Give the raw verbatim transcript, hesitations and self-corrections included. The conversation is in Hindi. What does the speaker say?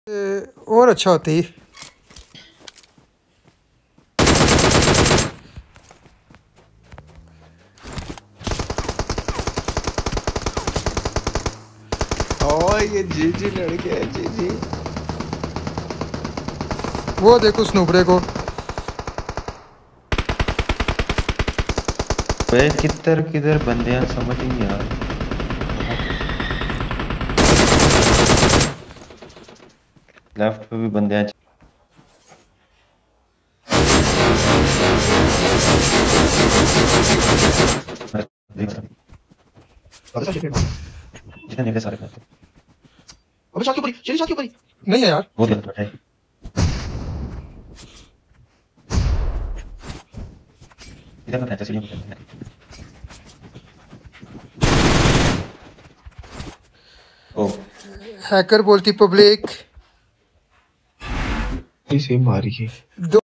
और अच्छा होती। ओ ये जी जी लड़के हैं जी जी। वो देखो उस नुबड़े को। वे किधर किधर बंदे हैं समझ ही नहीं आ रहा। लेफ्ट पे भी बंदे हैं। जितने सारे अबे साथ के ऊपर शेरी साथ के ऊपर नहीं है यार। वो दिल बैठा है। इधर का फैंटेसी में खेलते हैं। ओ हैकर बोलती पब्लिक इसे मारी है।